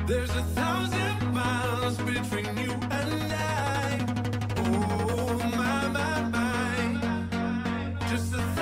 There's 1,000 miles between you and I. Oh, my, my, my. Just